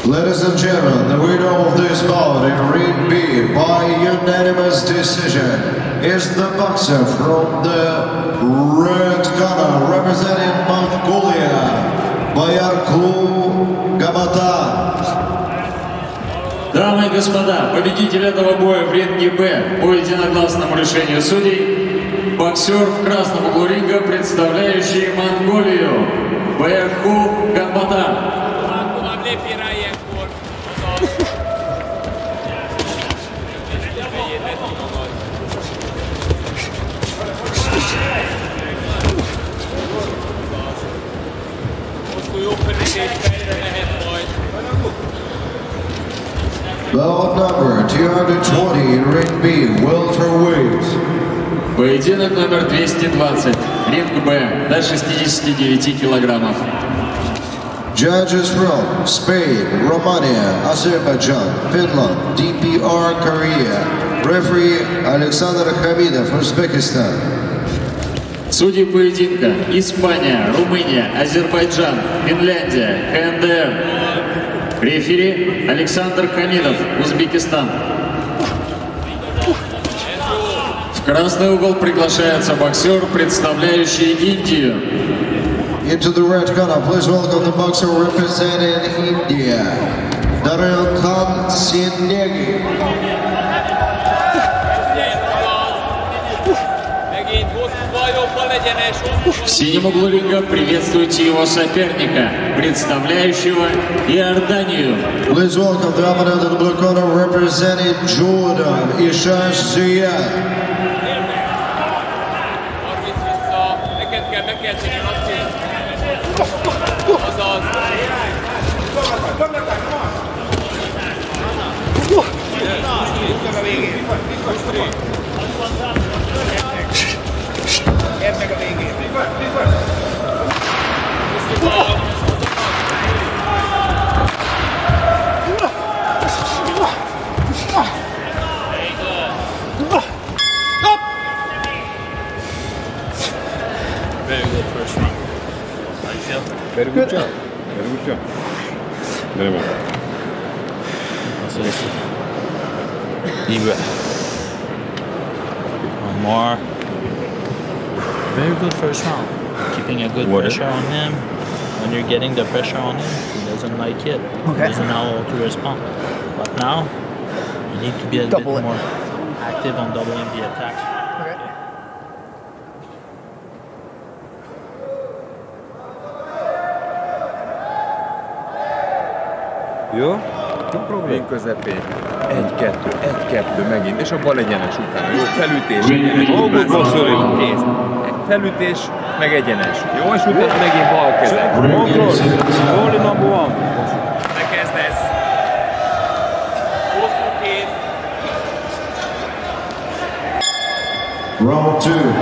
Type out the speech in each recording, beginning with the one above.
Ladies and gentlemen, the winner of this bout in Ring B by unanimous decision is the boxer from the red corner representing Mongolia, Wyatt. Дамы и господа, победитель этого боя в ринге Б по единогласному решению судей, боксер в красном углу ринга, представляющий Монголию, Wyatt. Bout number 220 in Ring B, Welter weight. Поединок номер 220, ринг Б, до 69 килограммов. Judges from Spain, Romania, Azerbaijan, Finland, DPR, Korea. Referee Alexander Hamidov, Uzbekistan. Судьи поединка: Испания, Румыния, Азербайджан, Финляндия, КНДР. Рефери Александр Хамидов, Узбекистан. В красный угол приглашается боксер, представляющий Индию. Into the red corner, please welcome the boxer representing India, Darelkan Sindegi. В синем углу ринга приветствуйте его соперника, представляющего Иорданию. Please welcome the opponent in the blue corner representing Jordan, Ishash Ziyad. Very good job. Very good job. Very well. AIBA. One more. Very good first round. Keeping a good pressure on him. When you're getting the pressure on him, he doesn't like it. He doesn't know how to respond. But now, you need to be a bit more active on doubling the attacks. Jó? Próbálj közepén. 1-2 megint, és a bal egyenes utána. Jó, felütés, egyenes. Magukból szorul, kész. Felütés, meg egyenes. Jó, és utána megint bal kezet. Kontroll. Only number one. Megkezdesz. Hosszú kéz. Round 2.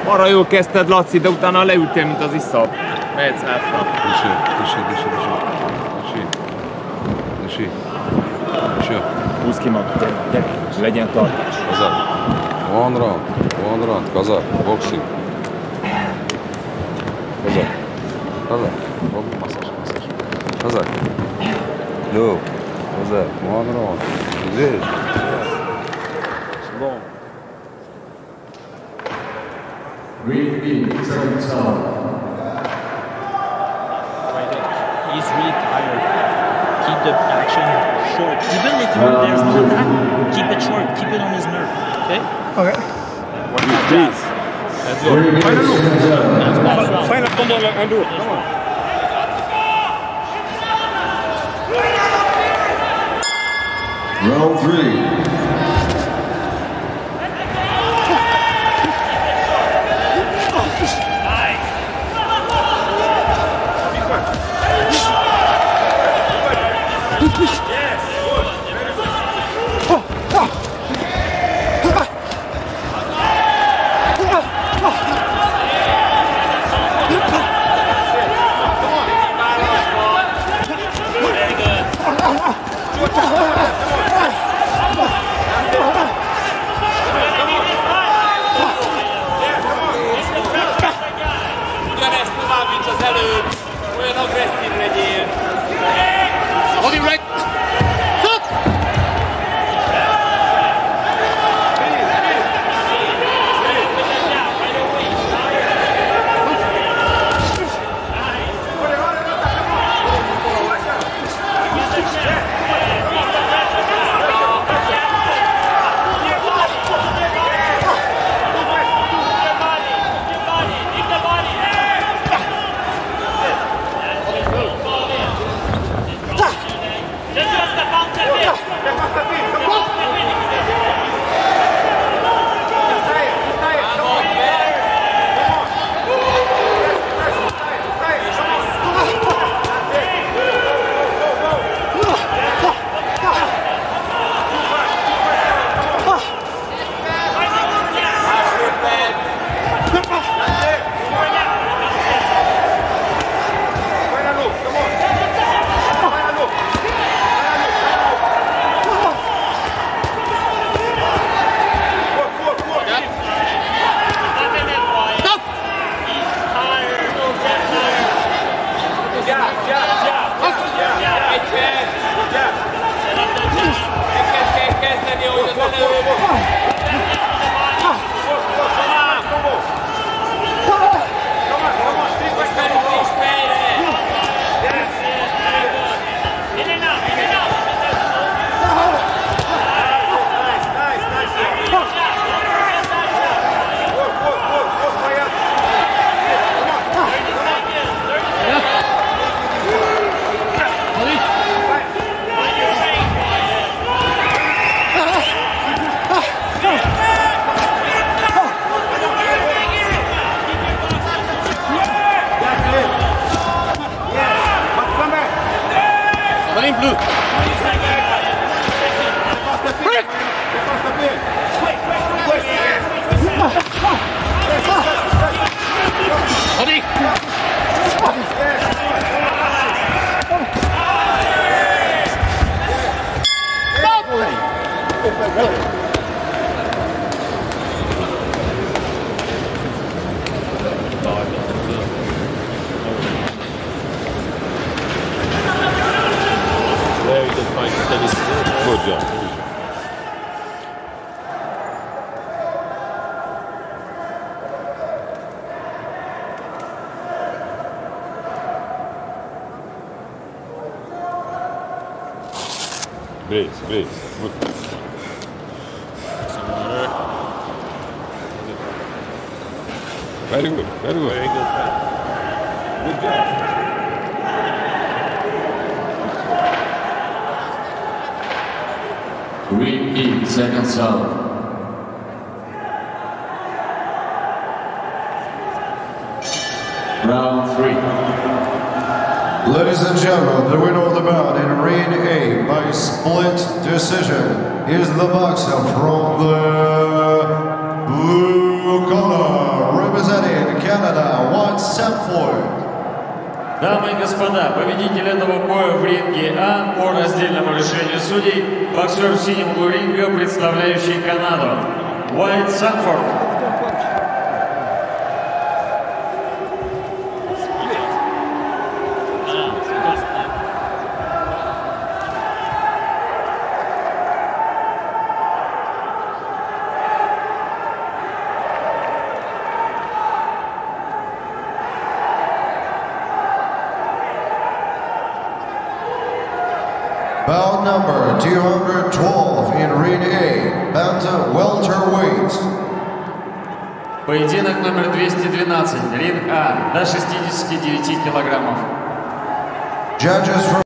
Arra jól kezdted, Laci, de utána leültél, mint az iszap. Mehetsz hátra. Húzd ki magad, gyere, legyen tartás. KOZAK. One round, KOZAK, boxing. KOZAK. Massage. KOZAK. No. KOZAK, one round. Здесь. Bon. He's really tired. Keep the action short. Even if there's no attack, keep it short. Keep it on his nerve. Okay? Okay. Please. Let's go. Final combo and do it. Come on. Round 3. Good job. Brace. Good. Very good. Very good fight. Good job. Ring 8 seconds out. Round 3. Ladies and gentlemen, the winner of the bout in ring A by split decision is the boxer from the blue corner, representing Дамы и господа, победитель этого боя в ринге А по раздельному решению судей, боксер в синем углу ринга, представляющий Канаду, Wyatt SANFORD. Bout number 212 in ring A, Bantam welterweight. Поединок номер 212, ринг А, до 69 килограммов. Judges from